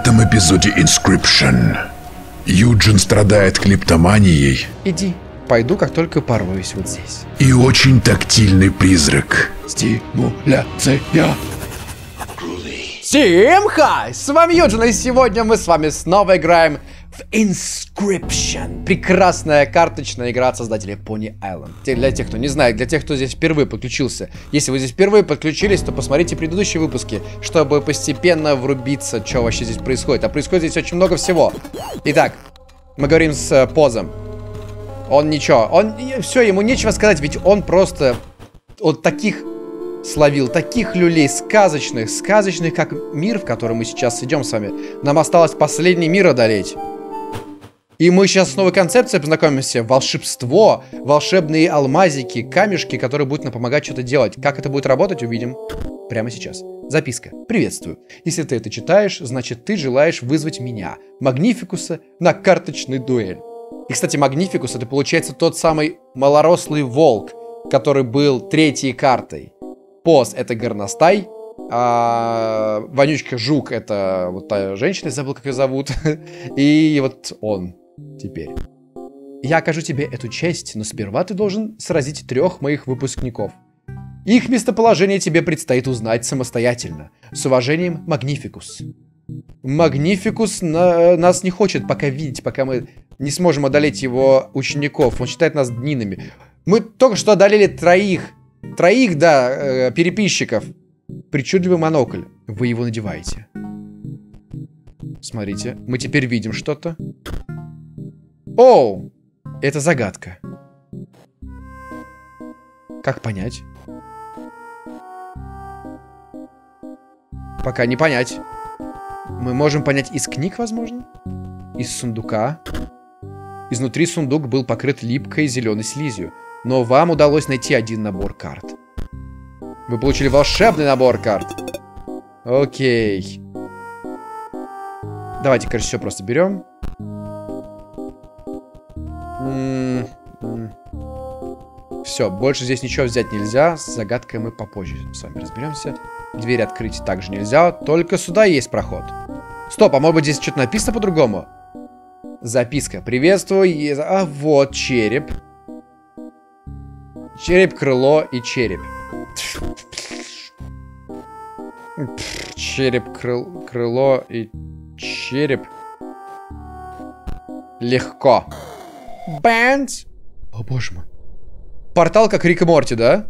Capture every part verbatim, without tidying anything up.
пятом эпизоде Inscription Юджин страдает клептоманией. Иди. Пойду, как только порвусь вот здесь. И очень тактильный призрак. Стимуляция. Всем хай! С вами Юджин, и сегодня мы с вами снова играем в Inscription. Прекрасная карточная игра от создателей Pony Island. Для тех, кто не знает, для тех, кто здесь впервые подключился. Если вы здесь впервые подключились, то посмотрите предыдущие выпуски, чтобы постепенно врубиться, что вообще здесь происходит. А происходит здесь очень много всего. Итак, мы говорим с uh, Позом. Он ничего, он, все, ему нечего сказать, ведь он просто вот таких словил, таких люлей сказочных, сказочных, как мир, в который мы сейчас идем с вами. Нам осталось последний мир одолеть. И мы сейчас с новой концепцией познакомимся. Волшебство, волшебные алмазики, камешки, которые будут нам помогать что-то делать. Как это будет работать, увидим прямо сейчас. Записка. Приветствую. Если ты это читаешь, значит ты желаешь вызвать меня, Магнификуса, на карточный дуэль. И, кстати, Магнификус — это, получается, тот самый малорослый волк, который был третьей картой. Поз — это горностай, а вонючка Жук — это вот та женщина, я забыл, как ее зовут. И вот он теперь. Я окажу тебе эту честь, но сперва ты должен сразить трех моих выпускников. Их местоположение тебе предстоит узнать самостоятельно. С уважением, Магнификус. Магнификус на... нас не хочет пока видеть, пока мы не сможем одолеть его учеников. Он считает нас днинами. Мы только что одолели троих. Троих, да, э, переписчиков. Причудливый монокль. Вы его надеваете. Смотрите, мы теперь видим что-то. Оу! Это загадка. Как понять? Пока не понять. Мы можем понять из книг, возможно? Из сундука. Изнутри сундук был покрыт липкой зеленой слизью. Но вам удалось найти один набор карт. Вы получили волшебный набор карт. Окей. Давайте, короче, все просто берем. Все, больше здесь ничего взять нельзя. С загадкой мы попозже с вами разберемся. Дверь открыть также нельзя. Только сюда есть проход. Стоп, а может быть здесь что-то написано по-другому? Записка. Приветствую. А вот череп. Череп, крыло и череп. Череп, крыл, крыло и череп. Легко. Бэнс. О, боже мой. Портал как Рик и Морти, да?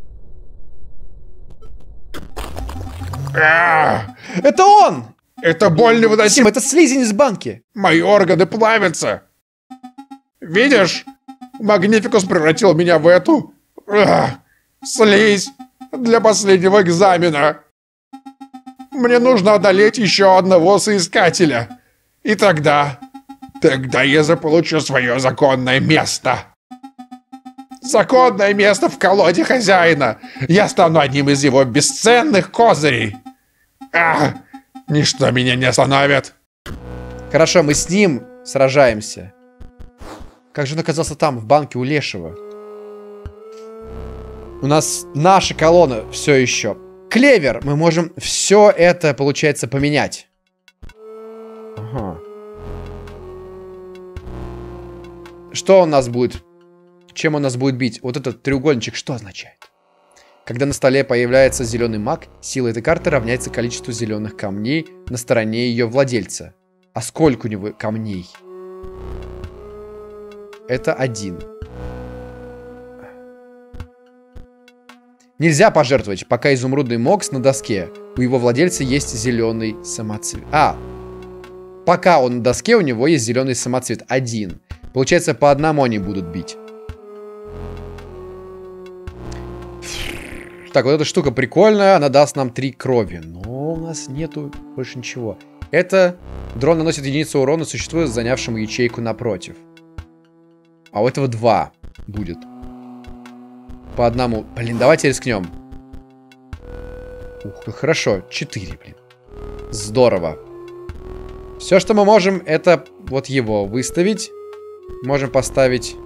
Это он! Это боль невыносима. Это слизень из банки. Мои органы плавятся. Видишь? Магнификус превратил меня в эту... Ах, слизь для последнего экзамена. Мне нужно одолеть еще одного соискателя. И тогда... Тогда я заполучу свое законное место. Законное место в колоде хозяина. Я стану одним из его бесценных козырей. Ах, ничто меня не остановит. Хорошо, мы с ним сражаемся. Как же он оказался там, в банке у Лешего? У нас наша колонна все еще. Клевер! Мы можем все это, получается, поменять. Ага. Что у нас будет? Чем он нас будет бить? Вот этот треугольничек что означает? Когда на столе появляется зеленый маг, сила этой карты равняется количеству зеленых камней на стороне ее владельца. А сколько у него камней? Это один. Нельзя пожертвовать, пока изумрудный мокс на доске. У его владельца есть зеленый самоцвет. А, пока он на доске, у него есть зеленый самоцвет. Один. Получается, по одному они будут бить. Так, вот эта штука прикольная. Она даст нам три крови. Но у нас нету больше ничего. Это дрон наносит единицу урона существу, занявшему ячейку напротив. А у этого два будет. По одному. Блин, давайте рискнем. Ух, хорошо. Четыре, блин. Здорово. Все, что мы можем, это вот его выставить. Можем поставить...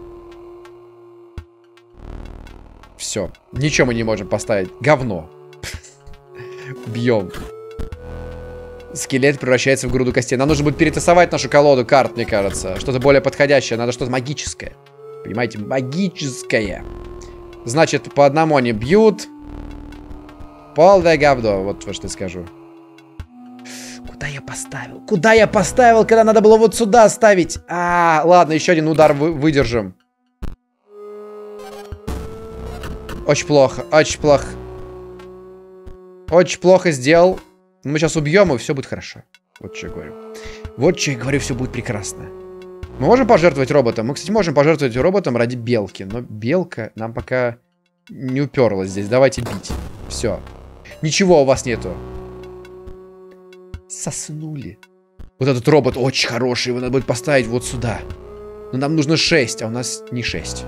Все. Ничего мы не можем поставить. Говно. Бьем. Скелет превращается в груду костей. Нам нужно будет перетасовать нашу колоду карт, мне кажется. Что-то более подходящее. Надо что-то магическое. Понимаете, магическое. Значит, по одному они бьют. Полное говно. Вот что я скажу. Куда я поставил? Куда я поставил, когда надо было вот сюда ставить? А, ладно, еще один удар вы выдержим. Очень плохо, очень плохо. Очень плохо сделал. Мы сейчас убьем, и все будет хорошо. Вот что я говорю. Вот что я говорю, все будет прекрасно. Мы можем пожертвовать роботом? Мы, кстати, можем пожертвовать роботом ради белки. Но белка нам пока не уперлась здесь. Давайте бить. Все. Ничего у вас нету. Соснули. Вот этот робот очень хороший. Его надо будет поставить вот сюда. Но нам нужно шесть, а у нас не шесть.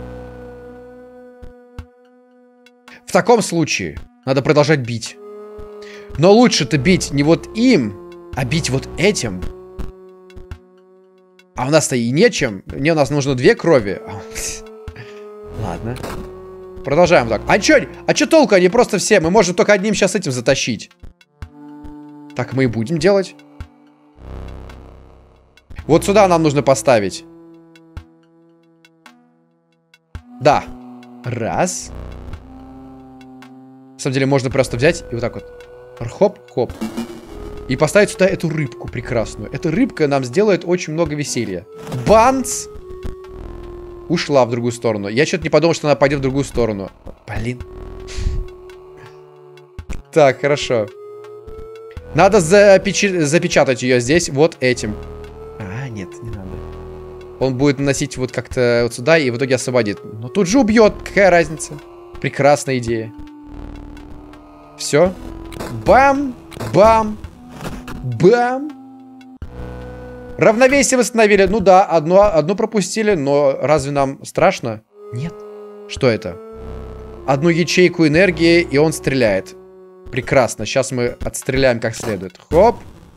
В таком случае надо продолжать бить. Но лучше-то бить не вот им, а бить вот этим. А у нас-то и нечем. Не, у нас нужно две крови. Ладно. Продолжаем так. А чё, а чё толку? Они просто все. Мы можем только одним сейчас этим затащить. Так мы и будем делать. Вот сюда нам нужно поставить. Да. Раз. На самом деле можно просто взять и вот так вот. Хоп-хоп. И поставить сюда эту рыбку прекрасную. Эта рыбка нам сделает очень много веселья. Банц! Ушла в другую сторону. Я что-то не подумал, что она пойдет в другую сторону. Блин. Так, хорошо. Надо запеч... запечатать ее здесь вот этим. А, нет, не надо. Он будет наносить вот как-то вот сюда и в итоге освободит. Но тут же убьет. Какая разница? Прекрасная идея. Все. Бам! Бам! Бам! Равновесие восстановили. Ну да, одну, одну пропустили, но разве нам страшно? Нет. Что это? Одну ячейку энергии, и он стреляет. Прекрасно. Сейчас мы отстреляем как следует. Хоп.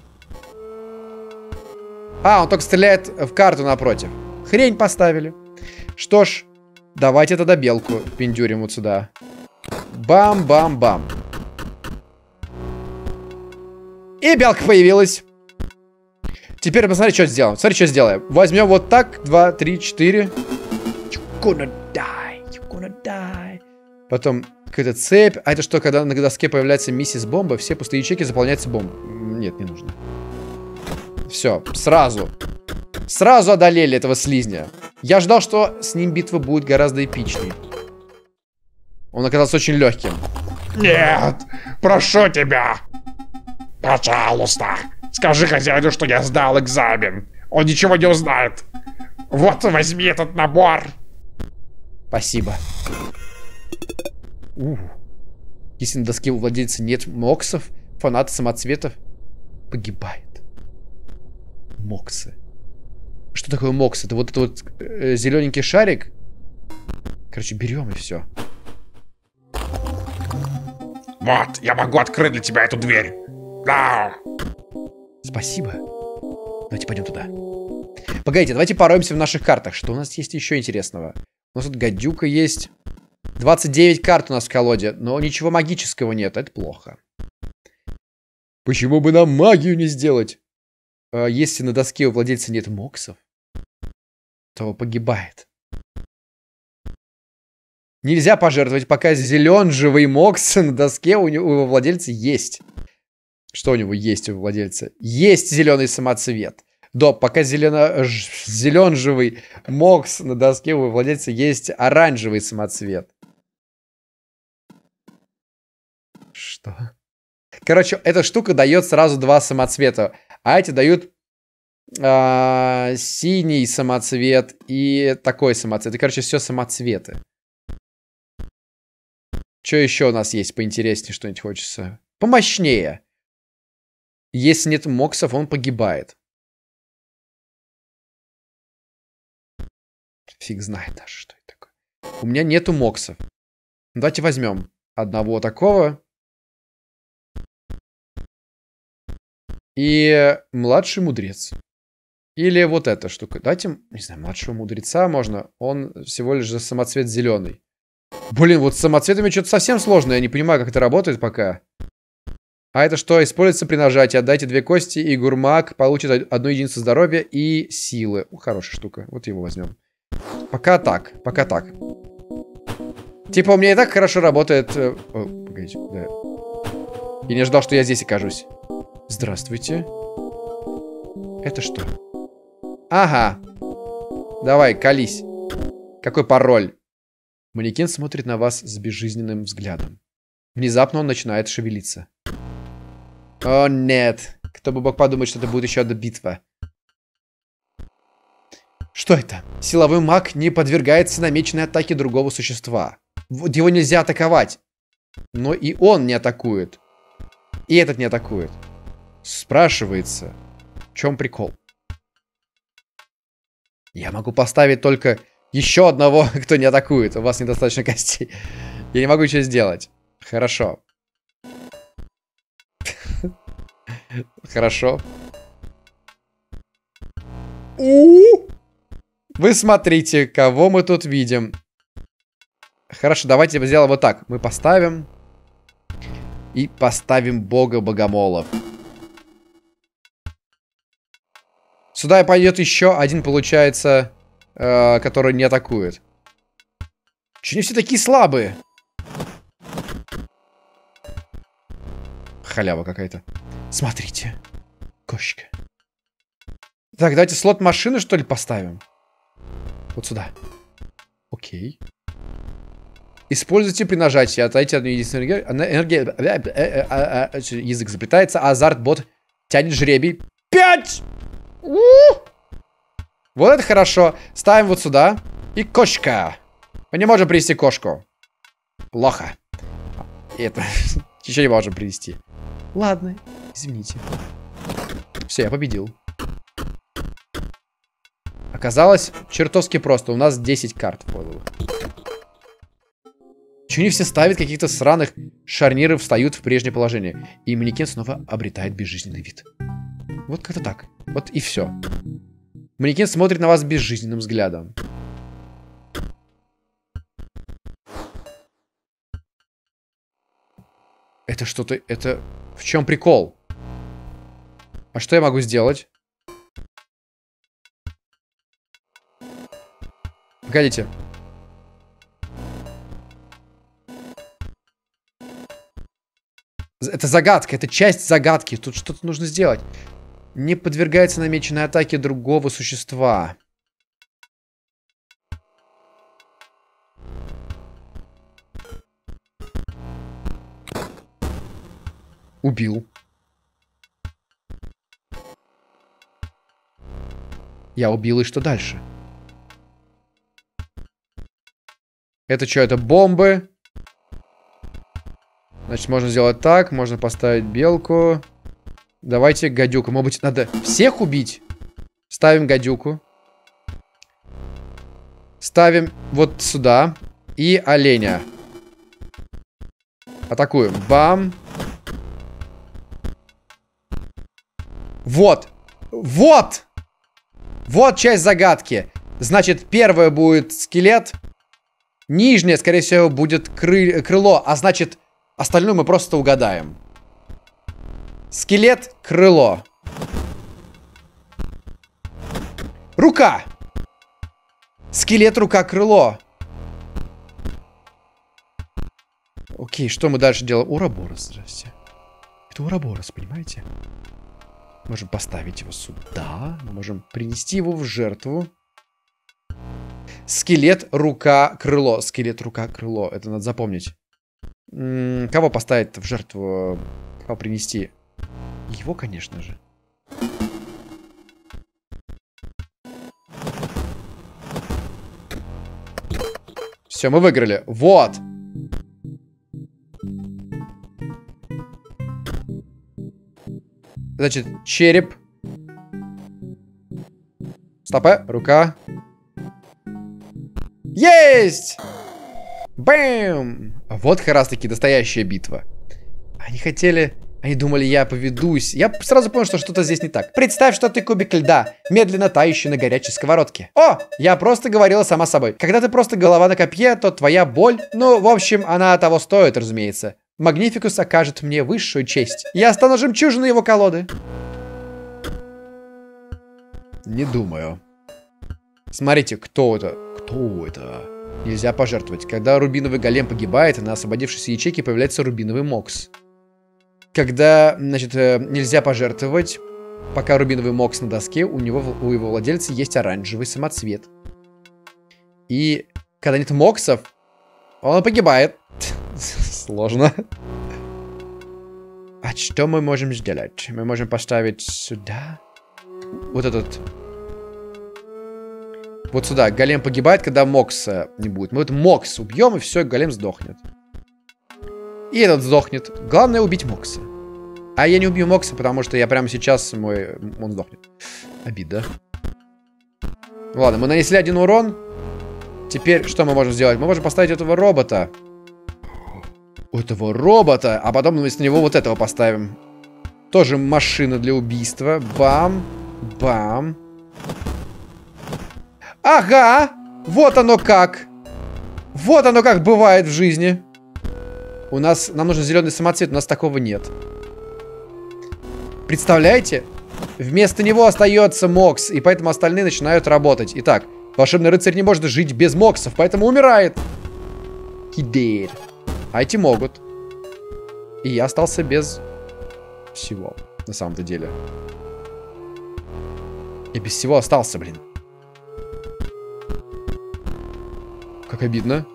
А, он только стреляет в карту напротив. Хрень поставили. Что ж, давайте тогда белку пиндюрим вот сюда. Бам-бам-бам. И белка появилась. Теперь посмотри, что сделаем. Смотри, что сделаем. Возьмем вот так. Два, три, четыре. You're gonna die. You're gonna die. Потом какая-то цепь. А это что, когда на доске появляется миссис Бомба, все пустые ячейки заполняются бомбой? Нет, не нужно. Все, сразу. Сразу одолели этого слизня. Я ждал, что с ним битва будет гораздо эпичнее. Он оказался очень легким. Нет, прошу тебя. Пожалуйста, скажи хозяину, что я сдал экзамен. Он ничего не узнает. Вот, возьми этот набор. Спасибо. У. Если на доске у владельца нет моксов, фанаты самоцветов погибает. Моксы. Что такое мокс? Это вот этот вот э, зелененький шарик. Короче, берем и все. Вот, я могу открыть для тебя эту дверь. Да. Спасибо. Давайте пойдем туда. Погодите, давайте пороемся в наших картах. Что у нас есть еще интересного? У нас тут гадюка есть. двадцать девять карт у нас в колоде, но ничего магического нет. Это плохо. Почему бы нам магию не сделать? А если на доске у владельца нет моксов, то погибает. Нельзя пожертвовать, пока зеленжевый мокс на доске у него у владельца есть. Что у него есть у владельца? Есть зеленый самоцвет. Доп, пока зелено... зеленжевый мокс на доске у владельца есть оранжевый самоцвет. Что? Короче, эта штука дает сразу два самоцвета. А эти дают а, синий самоцвет и такой самоцвет. И, короче, все самоцветы. Что еще у нас есть поинтереснее, что-нибудь хочется? Помощнее. Если нет моксов, он погибает. Фиг знает даже, что это такое. У меня нету моксов. Давайте возьмем одного такого. И младший мудрец. Или вот эта штука. Давайте, не знаю, младшего мудреца можно. Он всего лишь за самоцвет зеленый. Блин, вот с самоцветами что-то совсем сложно. Я не понимаю, как это работает пока. А это что? Используется при нажатии. Отдайте две кости, и Гурмак получит одну единицу здоровья и силы. О, хорошая штука. Вот его возьмем. Пока так. Пока так. Типа, у меня и так хорошо работает... О, погодите, да. Я не ожидал, что я здесь окажусь. Здравствуйте. Это что? Ага. Давай, колись. Какой пароль? Манекен смотрит на вас с безжизненным взглядом. Внезапно он начинает шевелиться. О, нет. Кто бы мог подумать, что это будет еще одна битва. Что это? Силовой маг не подвергается намеченной атаке другого существа. Вот его нельзя атаковать. Но и он не атакует. И этот не атакует. Спрашивается, в чем прикол? Я могу поставить только еще одного, кто не атакует. У вас недостаточно костей. Я не могу ничего сделать. Хорошо. Хорошо. Вы смотрите, кого мы тут видим. Хорошо, давайте сделаем вот так. Мы поставим. И поставим бога богомолов. Сюда пойдет еще один, получается, э, который не атакует. Чего они все такие слабые? Халява какая-то. Смотрите. Кошечка. Так, давайте слот машины, что ли, поставим? Вот сюда. Окей. Используйте при нажатии. Отдайте одну единственную энергию. Энергия... Язык заплетается. Азарт-бот тянет жребий. Пять! Вот это хорошо. Ставим вот сюда. И кошка. Мы не можем привести кошку. Плохо. И это... Еще не можем привести. Ладно, извините. Все, я победил. Оказалось, чертовски просто. У нас десять карт подало. Чего не все ставят каких-то сраных шарниров, встают в прежнее положение. И манекен снова обретает безжизненный вид. Вот как-то так. Вот и все. Манекен смотрит на вас безжизненным взглядом. Это что-то... Это... В чем прикол? А что я могу сделать? Погодите. Это загадка. Это часть загадки. Тут что-то нужно сделать. Не подвергается намеченной атаке другого существа. Убил. Я убил, и что дальше? Это что, это бомбы? Значит, можно сделать так. Можно поставить белку. Давайте гадюку. Может быть, надо всех убить? Ставим гадюку. Ставим вот сюда. И оленя. Атакуем. Бам. Вот. Вот. Вот часть загадки. Значит, первая будет скелет. Нижняя, скорее всего, будет кры крыло. А значит, остальное мы просто угадаем. Скелет, крыло. Рука. Скелет, рука, крыло. Окей, что мы дальше делаем? Ураборос, здрасте. Это Ураборос, понимаете? Можем поставить его сюда. Мы можем принести его в жертву. Скелет, рука, крыло. Скелет, рука, крыло. Это надо запомнить. М-м, кого поставить в жертву? Кого принести? Его, конечно же. Все, мы выиграли. Вот. Значит, череп. Стопэ, рука. Есть! Бэм! Вот как раз таки настоящая битва. Они хотели... Они думали, я поведусь. Я сразу понял, что что-то здесь не так. Представь, что ты кубик льда, медленно тающий на горячей сковородке. О, я просто говорила сама собой. Когда ты просто голова на копье, то твоя боль... Ну, в общем, она того стоит, разумеется. Магнификус окажет мне высшую честь. Я стану жемчужиной его колоды. Не думаю. Смотрите, кто это? Кто это? Нельзя пожертвовать. Когда рубиновый голем погибает, на освободившейся ячейке появляется рубиновый мокс. Когда, значит, нельзя пожертвовать, пока рубиновый мокс на доске, у него, у его владельца есть оранжевый самоцвет. И когда нет моксов, он погибает. Сложно. А что мы можем сделать? Мы можем поставить сюда. Вот этот. Вот сюда. Голем погибает, когда мокса не будет. Мы вот мокс убьем, и все, голем сдохнет. И этот сдохнет. Главное убить мокса. А я не убью мокса, потому что я прямо сейчас мой... Он сдохнет. Обида. Ладно, мы нанесли один урон. Теперь что мы можем сделать? Мы можем поставить этого робота. Этого робота. А потом вместо него вот этого поставим. Тоже машина для убийства. Бам. Бам. Ага. Вот оно как. Вот оно как бывает в жизни. У нас... Нам нужен зеленый самоцвет. У нас такого нет. Представляете? Вместо него остается мокс. И поэтому остальные начинают работать. Итак. Волшебный рыцарь не может жить без моксов, поэтому умирает. Кидер. А эти могут. И я остался без всего, на самом-то деле. Я без всего остался, блин. Как обидно.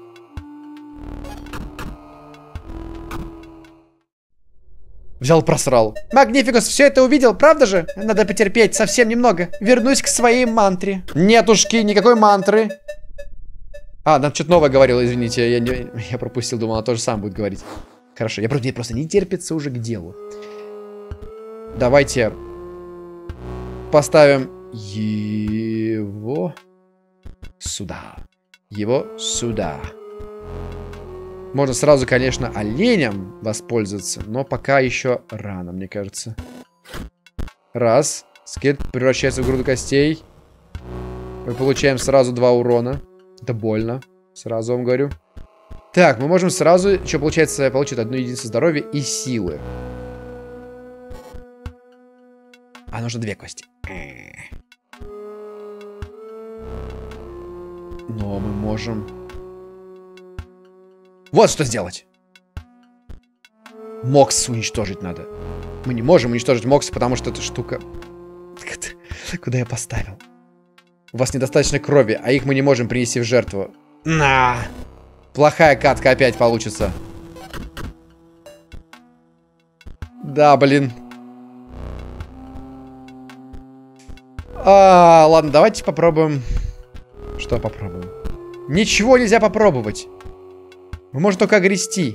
Взял, просрал. Магнификус все это увидел, правда же? Надо потерпеть совсем немного. Вернусь к своей мантре. Нетушки, никакой мантры. А, нам что-то новое говорил, извините. Я, не, я пропустил, думал, она тоже сам будет говорить. Хорошо, я просто, мне просто не терпится уже к делу. Давайте поставим его сюда. Его сюда. Можно сразу, конечно, оленем воспользоваться, но пока еще рано, мне кажется. Раз. Скелет превращается в груду костей. Мы получаем сразу два урона. Это больно. Сразу вам говорю. Так, мы можем сразу... Что получается? Получит одну единицу здоровья и силы. А нужно две кости. Но мы можем... Вот что сделать. Мокс уничтожить надо. Мы не можем уничтожить Мокс, потому что эта штука... Куда я поставил? У вас недостаточно крови, а их мы не можем принести в жертву. На! Плохая катка опять получится. Да, блин. А, ладно, давайте попробуем. Что попробуем? Ничего нельзя попробовать. Мы можем только огрести.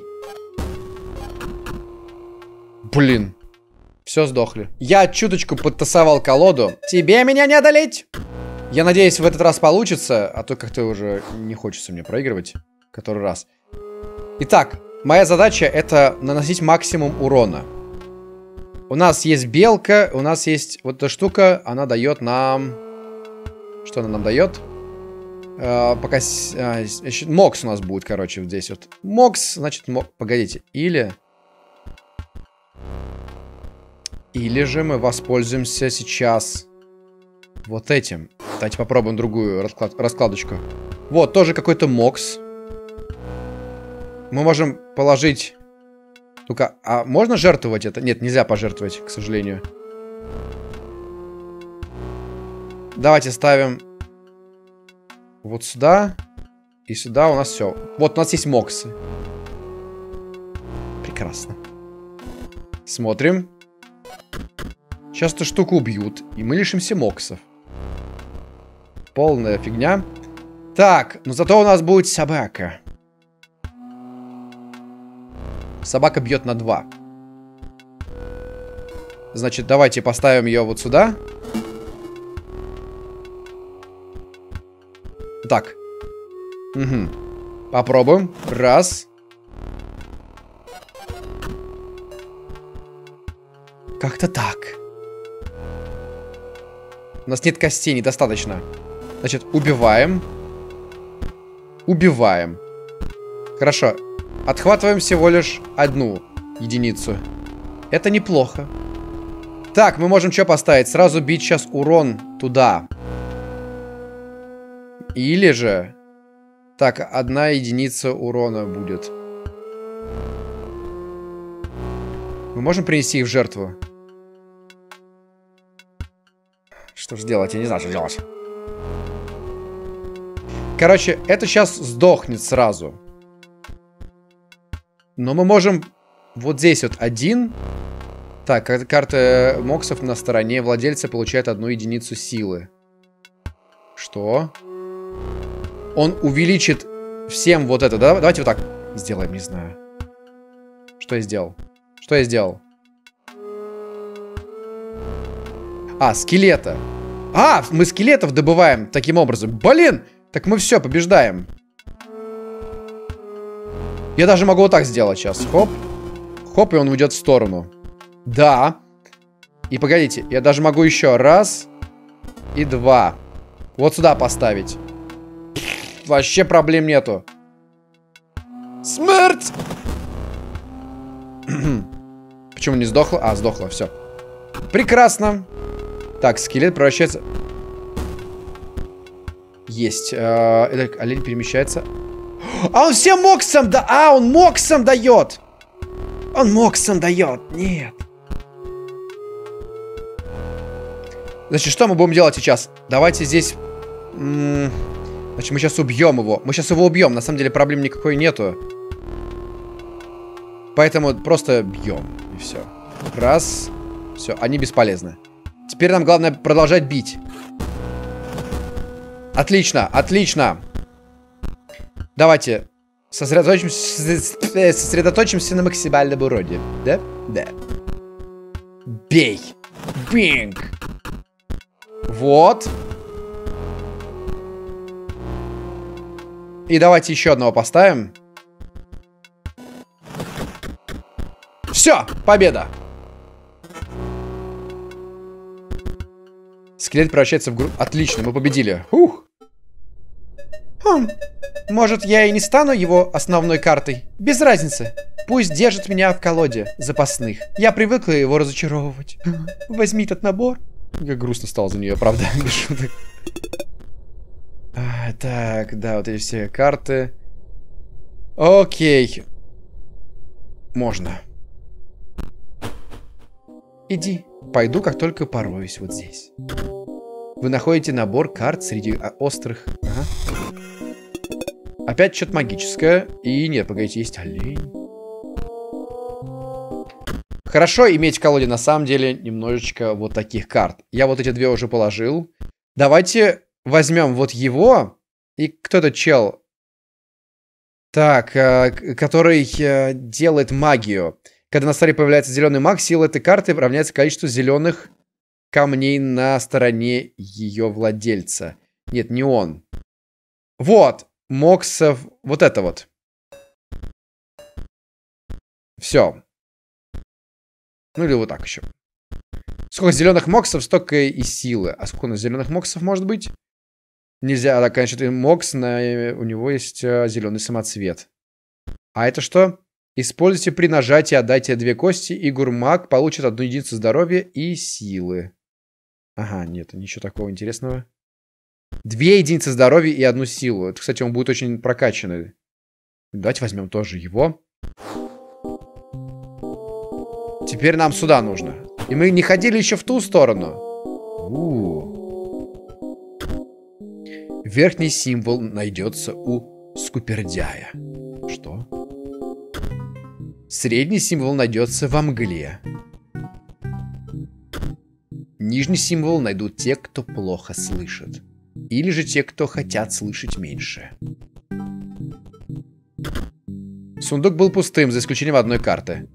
Блин. Все, сдохли. Я чуточку подтасовал колоду. Тебе меня не одолеть. Я надеюсь, в этот раз получится. А то как-то уже не хочется мне проигрывать. Который раз. Итак, моя задача это наносить максимум урона. У нас есть белка. У нас есть вот эта штука. Она дает нам... Что она нам дает? Uh, пока... Uh, Мокс у нас будет, короче, вот здесь вот. Мокс, значит, мок... Погодите. Или... Или же мы воспользуемся сейчас вот этим. Давайте попробуем другую расклад... раскладочку. Вот, тоже какой-то Мокс. Мы можем положить... Только, а можно жертвовать это? Нет, нельзя пожертвовать, к сожалению. Давайте ставим... Вот сюда. И сюда у нас все. Вот у нас есть моксы. Прекрасно. Смотрим. Сейчас эту штуку убьют. И мы лишимся моксов. Полная фигня. Так, но зато у нас будет собака. Собака бьет на два. Значит, давайте поставим ее вот сюда. Так. Угу. Попробуем. Раз. Как-то так. У нас нет костей, недостаточно. Значит, убиваем. Убиваем. Хорошо. Отхватываем всего лишь одну единицу. Это неплохо. Так, мы можем что поставить? Сразу бить сейчас урон туда. Или же... Так, одна единица урона будет. Мы можем принести их в жертву? Что же делать? Я не знаю, что делать. Короче, это сейчас сдохнет сразу. Но мы можем... Вот здесь вот один. Так, карта моксов на стороне владельца получает одну единицу силы. Что? Он увеличит всем вот это. Да? Давайте вот так сделаем, не знаю. Что я сделал? Что я сделал? А, скелета. А, мы скелетов добываем таким образом. Блин! Так мы все, побеждаем. Я даже могу вот так сделать сейчас. Хоп. Хоп, и он уйдет в сторону. Да. И погодите, я даже могу еще раз и два. Вот сюда поставить. Вообще проблем нету. Смерть! Почему не сдохла? А, сдохла, все. Прекрасно. Так, скелет превращается... Есть. Э, олень перемещается. А он всем моксом да... А, он моксом дает! Он моксом дает. Нет. Значит, что мы будем делать сейчас? Давайте здесь... Значит, мы сейчас убьем его. Мы сейчас его убьем. На самом деле проблем никакой нету. Поэтому просто бьем. И все. Раз. Все, они бесполезны. Теперь нам главное продолжать бить. Отлично, отлично. Давайте сосредоточимся, сосредоточимся на максимальном уроне. Да? Да. Бей. Бинг. Вот. И давайте еще одного поставим. Все, победа. Скелет превращается в группу. Отлично, мы победили. Ух. Хм. Может, я и не стану его основной картой? Без разницы. Пусть держит меня в колоде запасных. Я привыкла его разочаровывать. Возьми этот набор. Как грустно стало за нее, правда? Без шуток. А, так, да, вот эти все карты. Окей. Можно. Иди. Пойду, как только пороюсь вот здесь. Вы находите набор карт среди острых. Ага. Опять что-то магическое. И нет, погодите, есть олень. Хорошо иметь в колоде на самом деле немножечко вот таких карт. Я вот эти две уже положил. Давайте возьмем вот его. И кто этот чел? Так, э, который э, делает магию. Когда на столе появляется зеленый маг, сила этой карты равняется количеству зеленых камней на стороне ее владельца. Нет, не он. Вот. Моксов. Вот это вот. Все. Ну или вот так еще. Сколько зеленых моксов, столько и силы. А сколько у нас зеленых моксов может быть? Нельзя. Да, конечно, мокс, на, у него есть а, зеленый самоцвет. А это что? Используйте при нажатии, отдайте две кости, и гурмаг получит одну единицу здоровья и силы. Ага, нет, ничего такого интересного. Две единицы здоровья и одну силу. Это, кстати, он будет очень прокачанный. Давайте возьмем тоже его. Теперь нам сюда нужно. И мы не ходили еще в ту сторону. У-у-у. Верхний символ найдется у скупердяя. Что? Средний символ найдется во мгле. Нижний символ найдут те, кто плохо слышит. Или же те, кто хотят слышать меньше. Сундук был пустым, за исключением одной карты.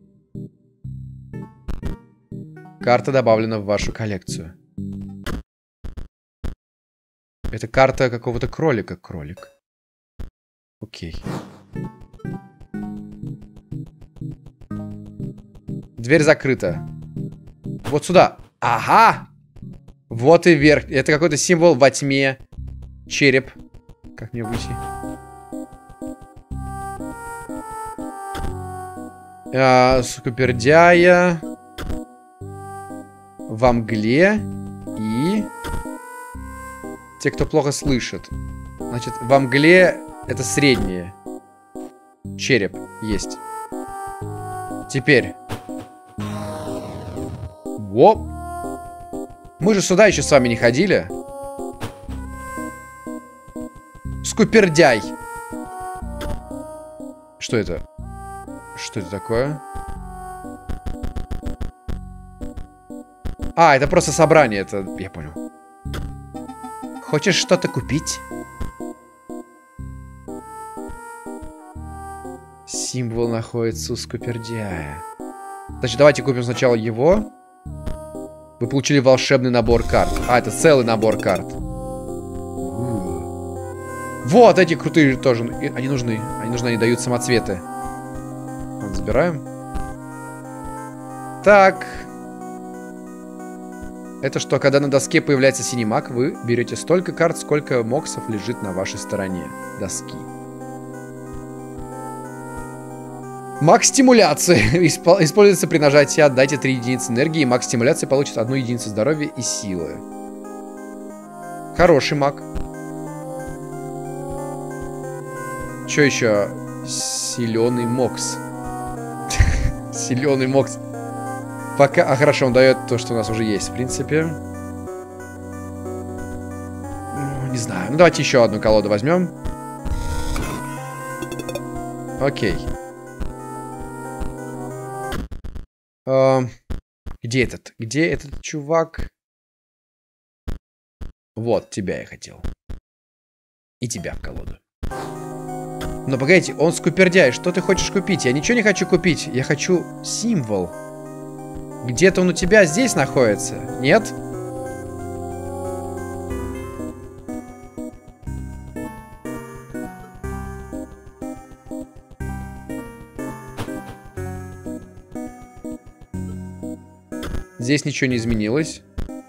Карта добавлена в вашу коллекцию. Это карта какого-то кролика. Кролик. Окей. Дверь закрыта. Вот сюда. Ага! Вот и вверх. Это какой-то символ во тьме. Череп. Как мне выйти? А, скупердяя. Во мгле. И... те, кто плохо слышит. Значит, во мгле это среднее. Череп есть. Теперь. Воп. Мы же сюда еще с вами не ходили. Скупердяй. Что это? Что это такое? А, это просто собрание. Это... я понял. Хочешь что-то купить? Символ находится у скупердяя. Значит, давайте купим сначала его. Вы получили волшебный набор карт. А, это целый набор карт. Вот эти крутые тоже. Они нужны. Они нужны, они дают самоцветы. Вот, забираем. Так. Это что, когда на доске появляется синий маг, вы берете столько карт, сколько моксов лежит на вашей стороне доски. Маг стимуляции. Используется при нажатии «Отдайте три единицы энергии», и маг стимуляции получит одну единицу здоровья и силы. Хороший маг. Что еще? Силеный мокс. Силеный мокс. Пока... а, хорошо, он дает то, что у нас уже есть, в принципе. Ну, не знаю. Ну, давайте еще одну колоду возьмем. Окей. Uh, где этот? Где этот чувак? Вот, тебя я хотел. И тебя в колоду. Но погодите, он скупердяй. Что ты хочешь купить? Я ничего не хочу купить. Я хочу символ. Где-то он у тебя здесь находится? Нет? Здесь ничего не изменилось.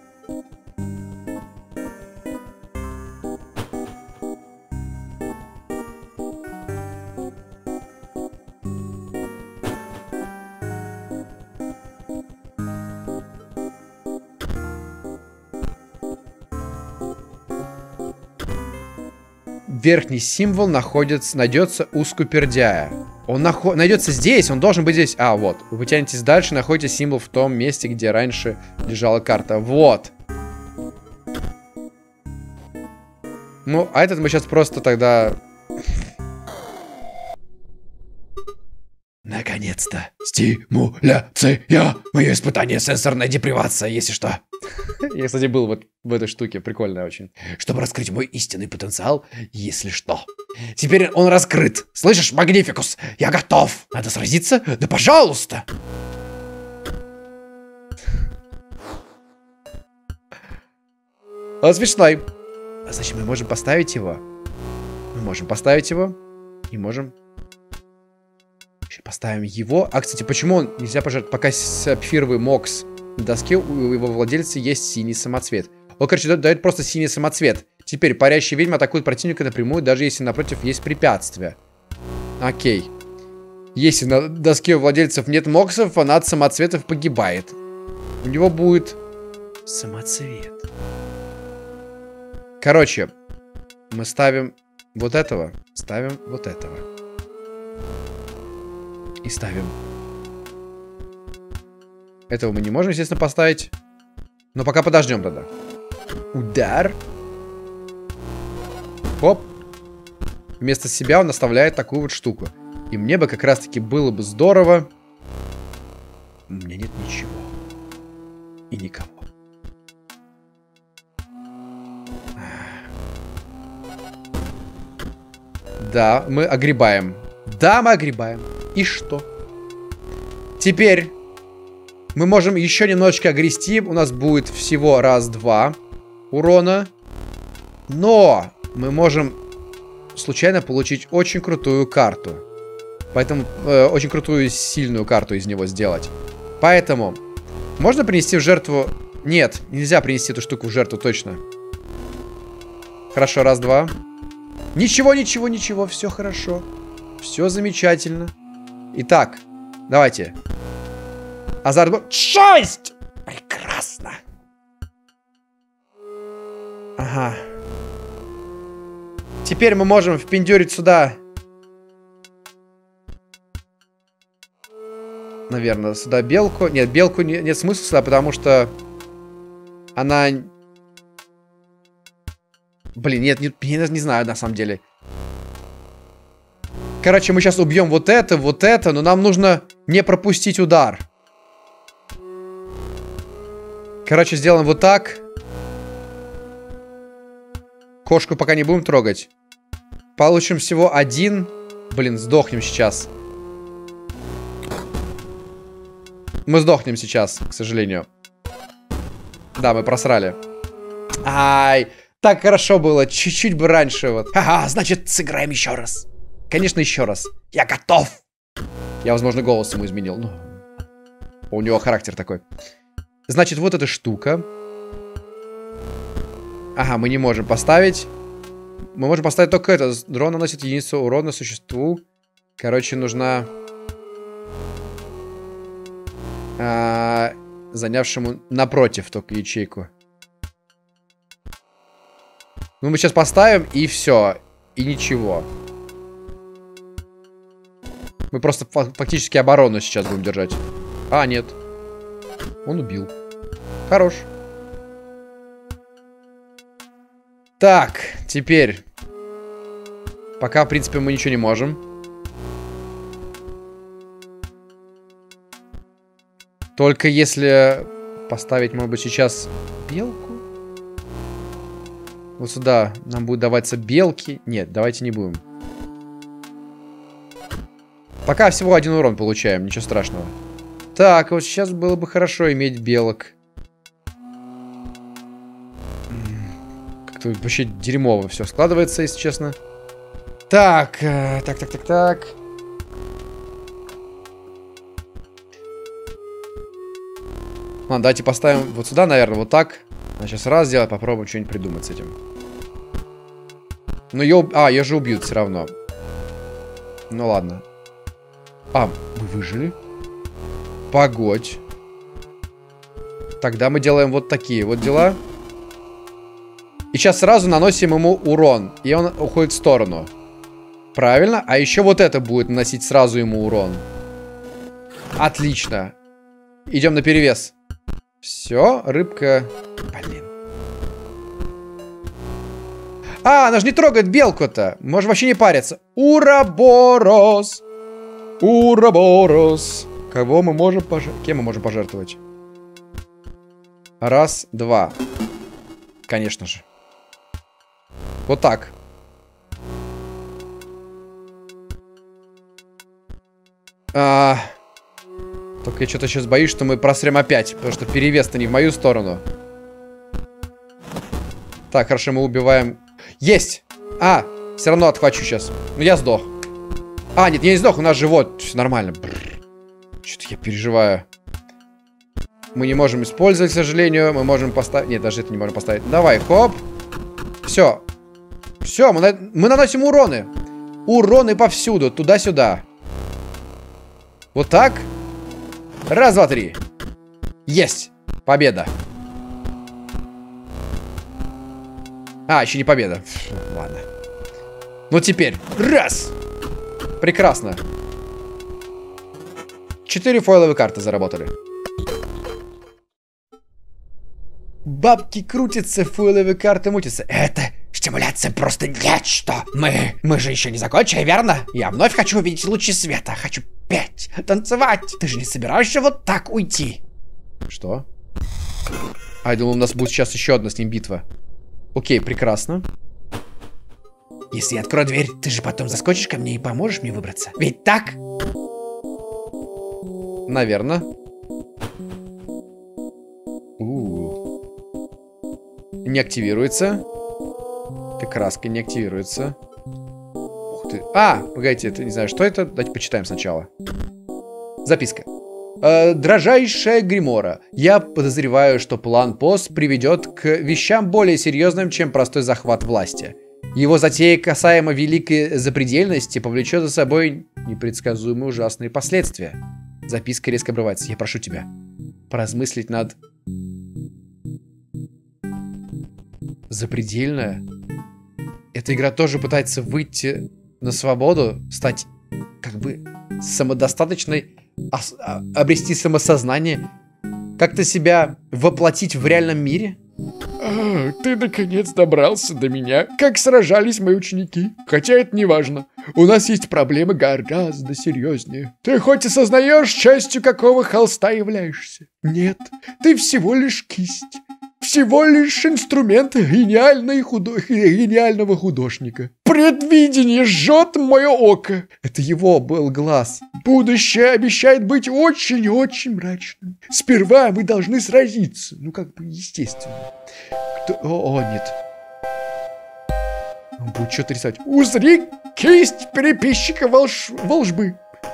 Верхний символ находится, найдется у скупердяя. Он нахо найдется здесь, он должен быть здесь. А, вот. Вы потянетесь дальше, находите символ в том месте, где раньше лежала карта. Вот. Ну, а этот мы сейчас просто тогда... Наконец-то. Стимуляция. Мое испытание сенсорная депривация, если что. Я, кстати, был вот в этой штуке. Прикольная очень. Чтобы раскрыть мой истинный потенциал, если что. Теперь он раскрыт. Слышишь, Магнификус? Я готов. Надо сразиться? Да пожалуйста. Он смешной. А значит, мы можем поставить его. Мы можем поставить его. И можем... Поставим его. А, кстати, почему он нельзя пожертвовать? Пока сапфировый мокс на доске, у его владельца есть синий самоцвет. Он, короче, дает просто синий самоцвет. Теперь парящие ведьмы атакуют противника напрямую, даже если напротив есть препятствия. Окей. Если на доске у владельцев нет моксов, фанат самоцветов погибает. У него будет самоцвет. Короче, мы ставим вот этого, ставим вот этого. И ставим. Этого мы не можем, естественно, поставить. Но пока подождем тогда. Удар. Хоп. Вместо себя он оставляет такую вот штуку. И мне бы как раз-таки было бы здорово. У меня нет ничего. И никого. Да, мы огребаем. Да, мы огребаем. И что? Теперь мы можем еще немножечко огрести. У нас будет всего раз-два урона. Но мы можем случайно получить очень крутую карту. Поэтому э, очень крутую сильную карту из него сделать. Поэтому можно принести в жертву... Нет, нельзя принести эту штуку в жертву, точно. Хорошо, раз-два. Ничего, ничего, ничего, все хорошо. Все замечательно. Итак, Давайте. Азарт... Шесть! Прекрасно. Ага. Теперь мы можем впендюрить сюда. Наверное, сюда белку. Нет, белку не, нет смысла сюда, потому что она... Блин, нет, нет, я не знаю на самом деле. Короче, мы сейчас убьем вот это, вот это, но нам нужно не пропустить удар. Короче, сделаем вот так. Кошку пока не будем трогать. Получим всего один. Блин, сдохнем сейчас. Мы сдохнем сейчас, к сожалению. Да, мы просрали. Ай, так хорошо было. Чуть-чуть бы раньше вот. Ага, значит, сыграем еще раз. Конечно, еще раз. Я готов. Я, возможно, голос ему изменил. Ну, у него характер такой. Значит, вот эта штука. Ага, мы не можем поставить. Мы можем поставить только это. Дрон наносит единицу урона существу. Короче, нужна... А, занявшему напротив только ячейку. Ну, мы сейчас поставим, и все. И ничего. Мы просто фактически оборону сейчас будем держать. А, нет. Он убил. Хорош. Так, теперь. Пока, в принципе, мы ничего не можем. Только если поставить, может быть, сейчас белку. Вот сюда нам будет даваться белки. Нет, давайте не будем. Пока всего один урон получаем, ничего страшного. Так, вот сейчас было бы хорошо иметь белок. Как-то вообще дерьмово все складывается, если честно. Так, так, так, так, так. Ладно, давайте поставим вот сюда, наверное, вот так. А сейчас раз сделать, попробуем что-нибудь придумать с этим. Ну, ее... А, ее же убьют все равно. Ну, ладно. А, мы выжили? Погодь. Тогда мы делаем вот такие вот дела. И сейчас сразу наносим ему урон. И он уходит в сторону. Правильно? А еще вот это будет наносить сразу ему урон. Отлично. Идем на перевес. Все, рыбка... Блин. А, она же не трогает белку-то. Можем вообще не париться. Ураборос. Ураборос. Кого мы можем пожертвовать? Кем мы можем пожертвовать? Раз, два. Конечно же. Вот так. А... Только я что-то сейчас боюсь, что мы просрем опять. Потому что перевес-то не в мою сторону. Так, хорошо, мы убиваем. Есть! А, все равно отхвачу сейчас. Ну, я сдох. А, нет, я не сдох, у нас живот. Все нормально. Что-то я переживаю. Мы не можем использовать, к сожалению. Мы можем поставить... Нет, даже это не можем поставить. Давай, хоп. Все. Все, мы, на... мы наносим уроны. Уроны повсюду, туда-сюда. Вот так. Раз, два, три. Есть. Победа. А, еще не победа. Ладно. Ну теперь. Раз. Прекрасно. Четыре фойловые карты заработали. Бабки крутятся, фойловые карты мутятся. Это стимуляция просто нечто. Мы, мы же еще не закончили, верно? Я вновь хочу увидеть лучи света. Хочу петь, танцевать. Ты же не собираешься вот так уйти? Что? А, я думал, у нас будет сейчас еще одна с ним битва. Окей, прекрасно. Если я открою дверь, ты же потом заскочишь ко мне и поможешь мне выбраться. Ведь так? Наверное. У-у-у. Не активируется. Эта краска не активируется. Ух ты. А, погодите, это не знаю, что это. Давайте почитаем сначала. Записка. Э, Дрожайшая Гримора. Я подозреваю, что план ПОС приведет к вещам более серьезным, чем простой захват власти. Его затея касаемо великой запредельности повлечет за собой непредсказуемые ужасные последствия. Записка резко обрывается. Я прошу тебя поразмыслить над... Запредельная? Эта игра тоже пытается выйти на свободу, стать как бы самодостаточной, обрести самосознание, как-то себя воплотить в реальном мире? А, ты наконец добрался до меня. Как сражались мои ученики. Хотя это не важно. У нас есть проблемы гораздо серьезнее. Ты хоть и сознаешь, частью какого холста являешься? Нет, ты всего лишь кисть. Всего лишь инструмент гениальной худо... гениального художника. Предвидение жжет мое око. Это его был глаз. Будущее обещает быть очень-очень мрачным. Сперва мы должны сразиться. Ну, как бы, естественно. Кто... О, о, нет. Он будет что-то рисовать. Узри кисть переписчика волш... волжбы.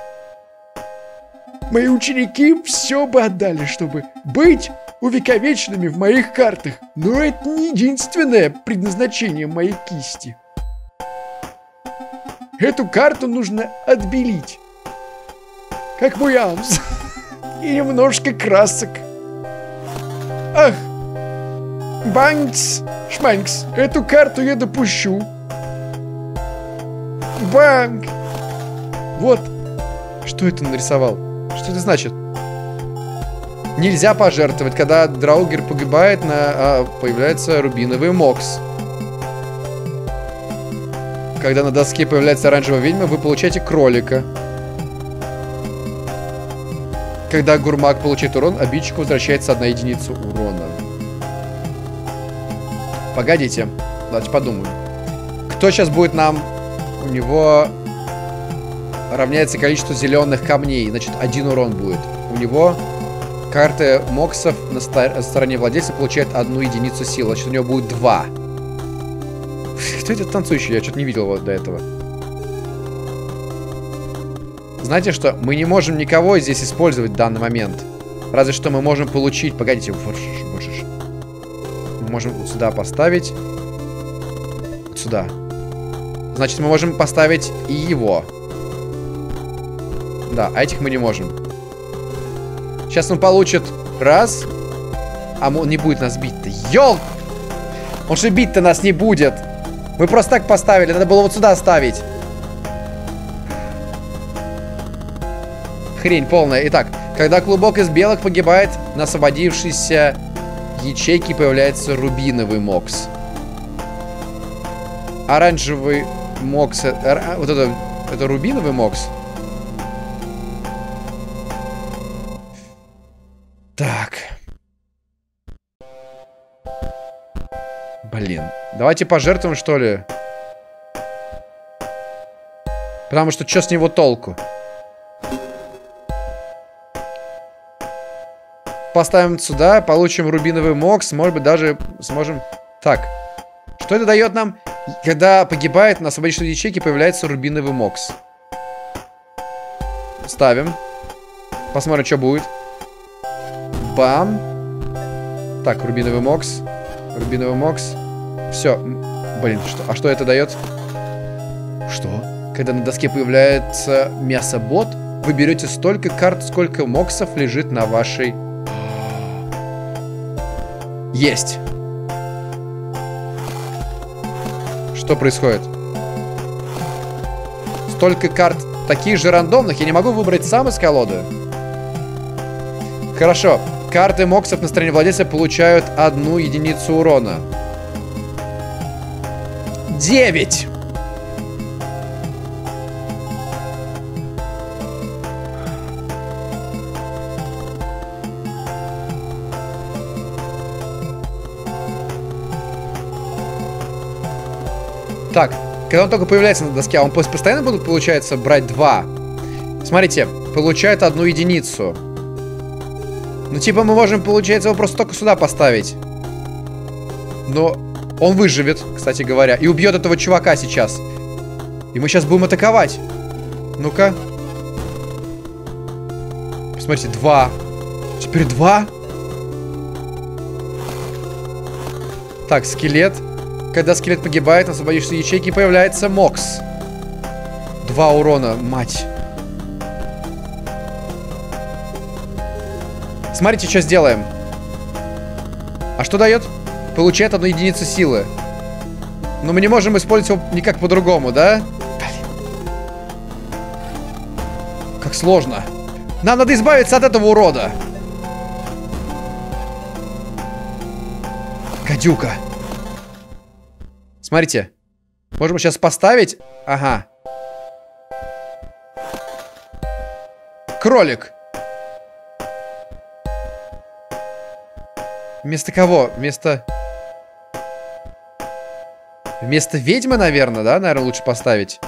Мои ученики все бы отдали, чтобы быть увековеченными в моих картах. Но это не единственное предназначение моей кисти. Эту карту нужно отбелить. Как мой Амс. И немножко красок. Ах. Банкс. Шманкс. Эту карту я допущу. Банк. Вот. Что это нарисовал? Что это значит? Нельзя пожертвовать. Когда Драугер погибает, на, а, появляется рубиновый мокс. Когда на доске появляется оранжевая ведьма, вы получаете кролика. Когда Гурмак получает урон, обидчику возвращается одна единица урона. Погодите. Давайте подумаем. Кто сейчас будет нам... У него равняется количество зеленых камней. Значит, один урон будет. У него... Карты моксов на стороне владельца получает одну единицу силы. Значит, у него будет два. Кто это танцующий? Я что-то не видел его до этого. Знаете что? Мы не можем никого здесь использовать в данный момент. Разве что мы можем получить... Погодите. Мы можем вот сюда поставить. Вот сюда. Значит, мы можем поставить и его. Да, а этих мы не можем. Сейчас он получит раз. А он не будет нас бить-то. Ёл! Он же бить-то нас не будет. Мы просто так поставили. Надо было вот сюда ставить. Хрень полная. Итак, когда клубок из белых погибает, на освободившейся ячейке появляется рубиновый мокс. Оранжевый мокс. Вот это, это рубиновый мокс. Так. Блин. Давайте пожертвуем, что ли. Потому что что с него толку? Поставим сюда, получим рубиновый мокс. Может быть, даже сможем... Так. Что это дает нам? Когда погибает на освободившей ячейке, появляется рубиновый мокс. Ставим. Посмотрим, что будет. Бам. Так, рубиновый мокс. Рубиновый мокс. Все. Блин, что? А что это дает? Что? Когда на доске появляется мясобот, вы берете столько карт, сколько моксов лежит на вашей... Есть. Что происходит? Столько карт таких же рандомных. Я не могу выбрать сам из колоды. Хорошо. Карты моксов на стороне владельца получают одну единицу урона. Девять. Так, когда он только появляется на доске, а он постоянно будет, получается, брать два. Смотрите, получает одну единицу. Ну, типа, мы можем, получается, его просто только сюда поставить. Но он выживет, кстати говоря, и убьет этого чувака сейчас. И мы сейчас будем атаковать. Ну-ка. Посмотрите, два. Теперь два. Так, скелет. Когда скелет погибает, на освободившейся ячейке появляется мокс. Два урона, мать. Смотрите, что сделаем. А что дает? Получает одну единицу силы. Но мы не можем использовать его никак по-другому, да? Как сложно. Нам надо избавиться от этого урода. Гадюка. Смотрите. Можем сейчас поставить. Ага. Кролик. Вместо кого? Вместо... Вместо ведьмы, наверное, да? Наверное, лучше поставить.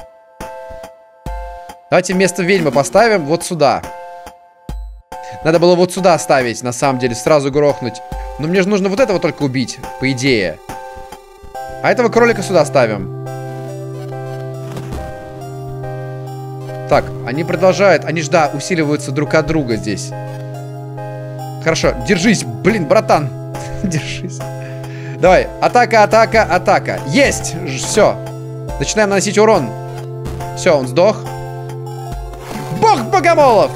Давайте вместо ведьмы поставим вот сюда. Надо было вот сюда ставить, на самом деле, сразу грохнуть. Но мне же нужно вот этого только убить, по идее. А этого кролика сюда ставим. Так, они продолжают. Они ж, да, усиливаются друг от друга здесь. Хорошо, держись, блин, братан. Держись. Давай, атака, атака, атака. Есть! Все. Начинаем наносить урон. Все, он сдох. Бог богомолов!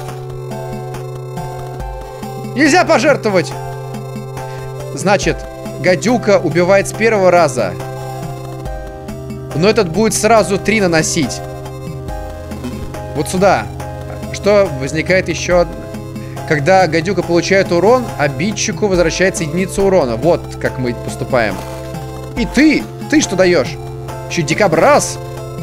Нельзя пожертвовать. Значит, гадюка убивает с первого раза. Но этот будет сразу три наносить. Вот сюда. Что возникает еще? Когда гадюка получает урон, обидчику возвращается единица урона. Вот как мы поступаем. И ты, ты что даешь? Еще дикобраз.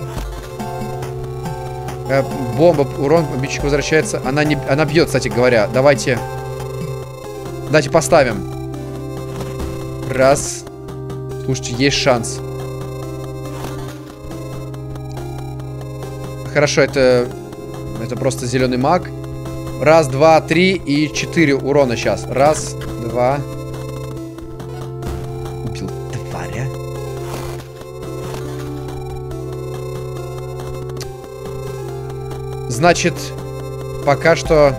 Э, бомба, урон, обидчику возвращается. Она, не, она бьет, кстати говоря. Давайте. Давайте поставим. Раз. Слушайте, есть шанс. Хорошо, это... Это просто зеленый маг. Раз, два, три и четыре урона сейчас. Раз, два. Убил тваря. Значит, пока что...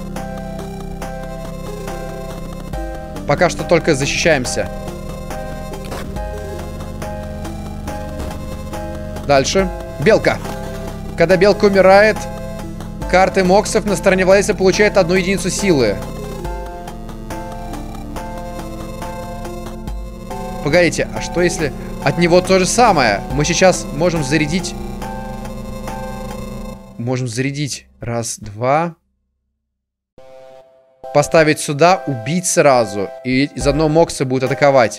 Пока что только защищаемся. Дальше. Белка. Когда белка умирает, карты моксов на стороне владельца получают одну единицу силы. Погодите, а что если от него то же самое? Мы сейчас можем зарядить... Можем зарядить. Раз, два. Поставить сюда, убить сразу. И из одного мокса будет атаковать.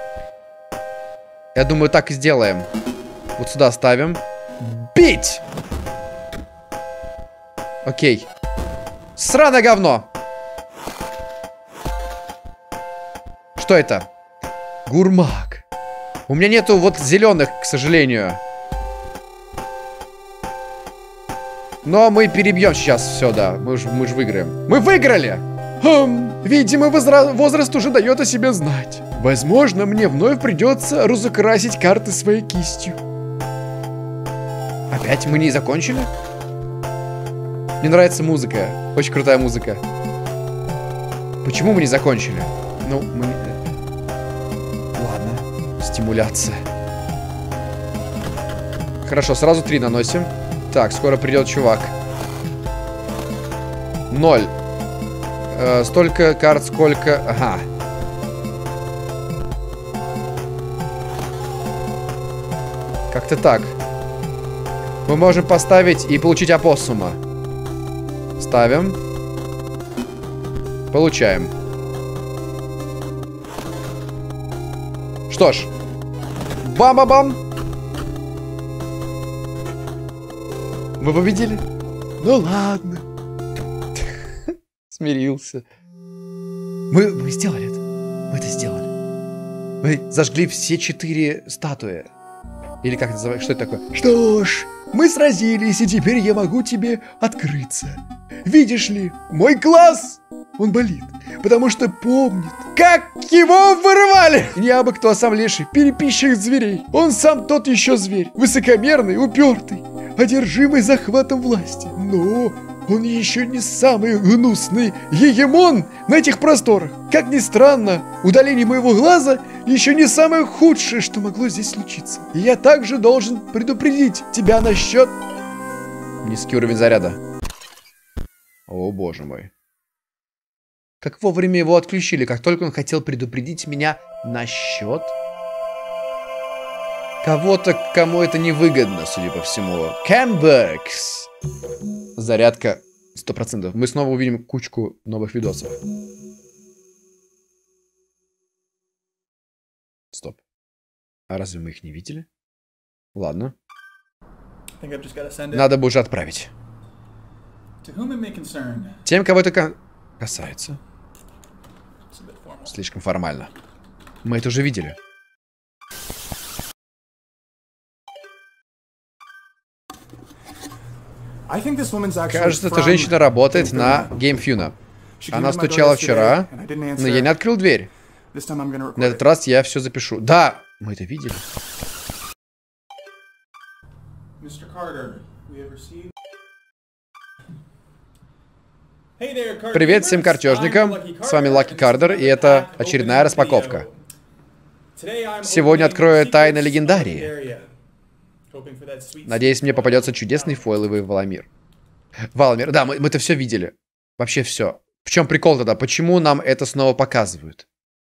Я думаю, так и сделаем. Вот сюда ставим. Бить! Окей. Сраное говно! Что это? Гурмак. У меня нету вот зеленых, к сожалению. Но мы перебьем сейчас все, да. Мы же мы ж выиграем. Мы выиграли! Хм, видимо, возра- возраст уже дает о себе знать. Возможно, мне вновь придется разукрасить карты своей кистью. Опять мы не закончили? Мне нравится музыка. Очень крутая музыка. Почему мы не закончили? Ну, мы... Ладно. Стимуляция. Хорошо, сразу три наносим. Так, скоро придет чувак. Ноль. Э, столько карт, сколько... Ага. Как-то так. Мы можем поставить и получить опоссума. Ставим. Получаем. Что ж. Бам-бам-бам. Мы победили. Ну ладно. Смирился. Мы, мы сделали это. Мы это сделали. Мы зажгли все четыре статуи. Или как это называется? Что это такое? Что ж, мы сразились, и теперь я могу тебе открыться. Видишь ли, мой глаз, он болит, потому что помнит, как его вырывали. Не абы кто, а сам леший, переписчик зверей. Он сам тот еще зверь, высокомерный, упертый, одержимый захватом власти. Но он еще не самый гнусный гегемон на этих просторах. Как ни странно, удаление моего глаза еще не самое худшее, что могло здесь случиться. И я также должен предупредить тебя насчет... Низкий уровень заряда. О, боже мой. Как вовремя его отключили, как только он хотел предупредить меня насчет... Кого-то, кому это невыгодно, судя по всему. Camberks. Зарядка сто процентов. Мы снова увидим кучку новых видосов. Стоп. А разве мы их не видели? Ладно. Надо бы уже отправить. Тем, кого это касается. Слишком формально. Мы это уже видели. Кажется, эта женщина работает на GameFuna. Она стучала вчера, но я не открыл дверь. На этот раз я все запишу. Да, мы это видели. Привет всем картежникам. С вами Лаки Кардер, и это очередная распаковка. Сегодня открою тайны легендарии. Надеюсь, мне попадется чудесный фойловый Валамир. Валамир, да, мы, мы это все видели. Вообще все. В чем прикол тогда? Почему нам это снова показывают?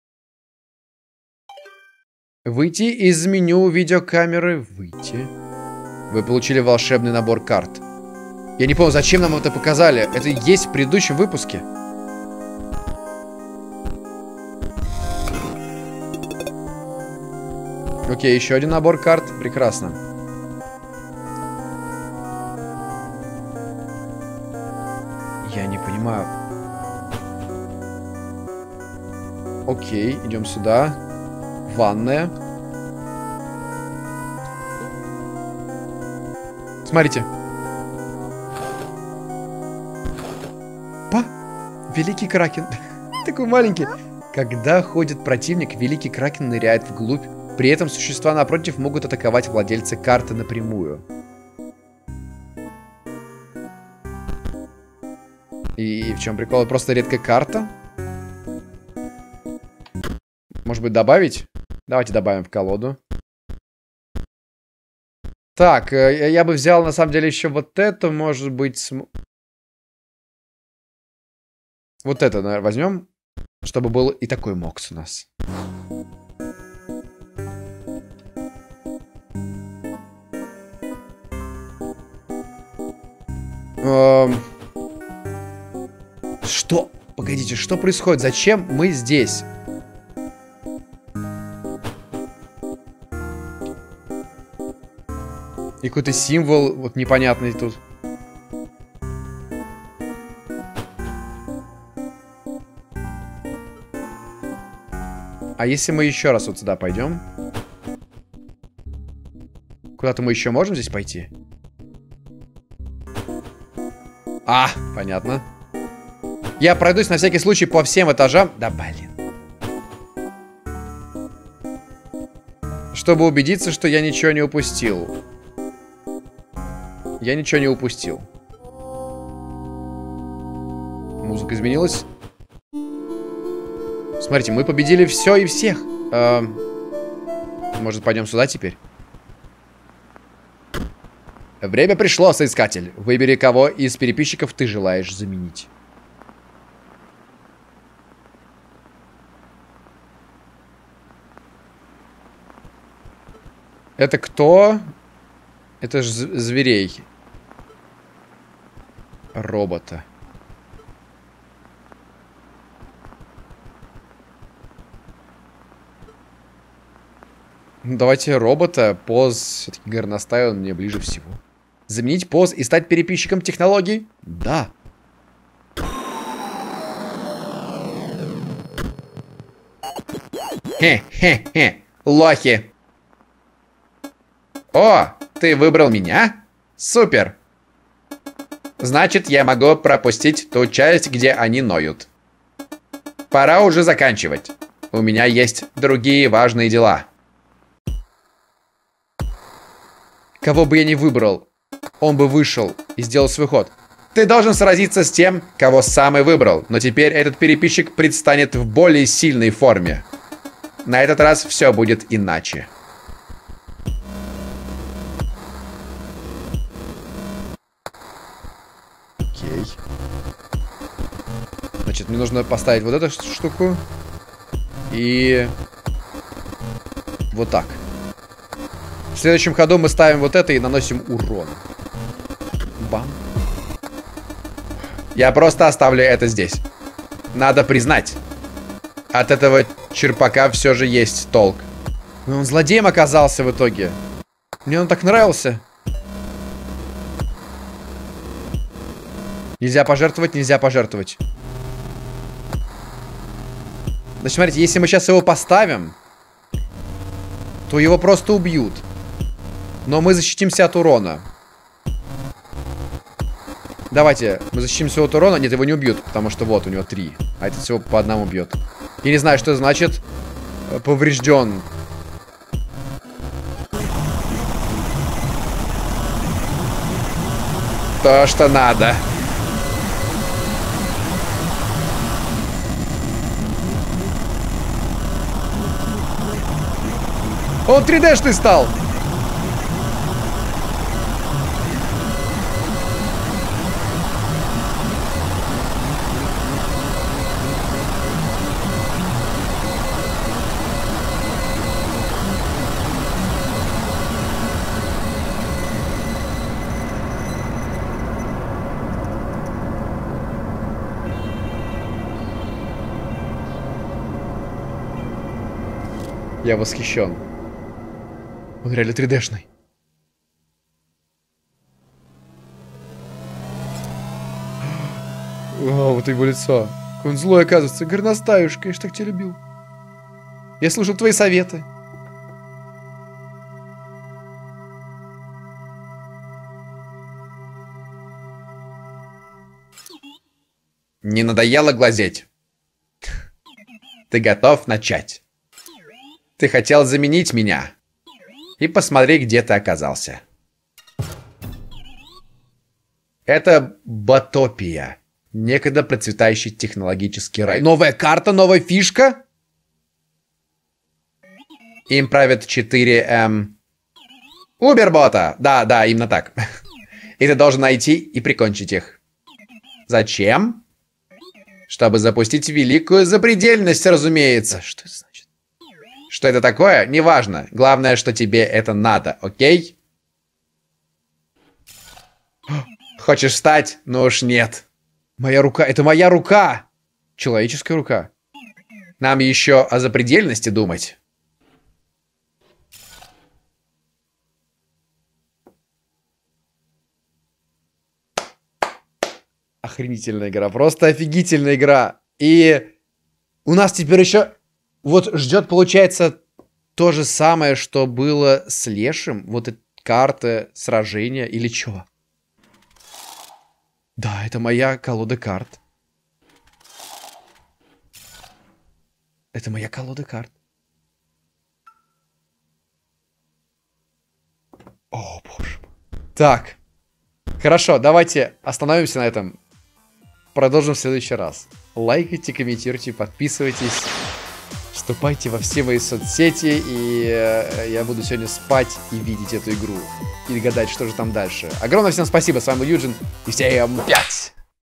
Выйти из меню видеокамеры. Выйти. Вы получили волшебный набор карт. Я не помню, зачем нам это показали. Это есть в предыдущем выпуске. Окей, еще один набор карт. Прекрасно. Я не понимаю. Окей, идем сюда. Ванная. Смотрите. Па! Великий Кракен. Такой маленький. Когда ходит противник, Великий Кракен ныряет вглубь. При этом существа напротив могут атаковать владельца карты напрямую. И в чем прикол? Просто редкая карта? Может быть, добавить? Давайте добавим в колоду. Так, я бы взял, на самом деле, еще вот это, может быть... См... Вот это, наверное, возьмем, чтобы был и такой мокс у нас. Эм... Что? Погодите, что происходит? Зачем мы здесь? И какой-то символ вот непонятный тут. А если мы еще раз вот сюда пойдем? Куда-то мы еще можем здесь пойти? А, понятно. Я пройдусь на всякий случай по всем этажам. Да блин. Чтобы убедиться, что я ничего не упустил. Я ничего не упустил. Музыка изменилась. Смотрите, мы победили все и всех. Эм, может, пойдем сюда теперь? Время пришло, соискатель. Выбери, кого из переписчиков ты желаешь заменить. Это кто? Это ж зверей. Робота. Давайте робота. Поз все-таки горностай, он мне ближе всего. Заменить поз и стать переписчиком технологий? Да. Хе-хе-хе. Лохи. О, ты выбрал меня? Супер. Значит, я могу пропустить ту часть, где они ноют. Пора уже заканчивать. У меня есть другие важные дела. Кого бы я ни выбрал, он бы вышел и сделал свой ход. Ты должен сразиться с тем, кого сам и выбрал, но теперь этот переписчик предстанет в более сильной форме. На этот раз все будет иначе. Окей. Значит, Значит, мне нужно поставить вот эту штуку. И... Вот так. В следующем ходу мы ставим вот это и наносим урон. Бам. Я просто оставлю это здесь. Надо признать. От этого черпака все же есть толк. Но он злодеем оказался в итоге. Мне он так нравился. Нельзя пожертвовать, нельзя пожертвовать. Значит, смотрите, если мы сейчас его поставим, то его просто убьют. Но мы защитимся от урона. Давайте, мы защитимся от урона. Нет, его не убьют, потому что вот, у него три. А это всего по одному бьет. Я не знаю, что это значит. Поврежден. То, что надо. Он три дэ-шный стал. Я восхищен. Он реально три дэ-шный. Вау, вот его лицо. Какой он злой, оказывается. Горностаюшка, я ж так тебя любил. Я слушал твои советы. Не надоело глазеть? Ты готов начать? Ты хотел заменить меня. И посмотри, где ты оказался. Это Ботопия. Некогда процветающий технологический рай. Новая карта, новая фишка? Им правят четыре эм... Убербота. Да, да, именно так. И ты должен найти и прикончить их. Зачем? Чтобы запустить великую запредельность, разумеется. Что это значит? Что это такое? Неважно. Главное, что тебе это надо, окей? Хочешь встать? Ну уж нет. Моя рука. Это моя рука. Человеческая рука. Нам еще о запредельности думать. Охренительная игра. Просто офигительная игра. И у нас теперь еще... Вот ждет, получается, то же самое, что было с Лешим. Вот эта карта сражения или что? Да, это моя колода карт. Это моя колода карт. О, боже мой. Так. Хорошо, давайте остановимся на этом. Продолжим в следующий раз. Лайкайте, комментируйте, подписывайтесь. Вступайте во все мои соцсети, и э, я буду сегодня спать и видеть эту игру. И гадать, что же там дальше. Огромное всем спасибо, с вами был Юджин, и всем пять!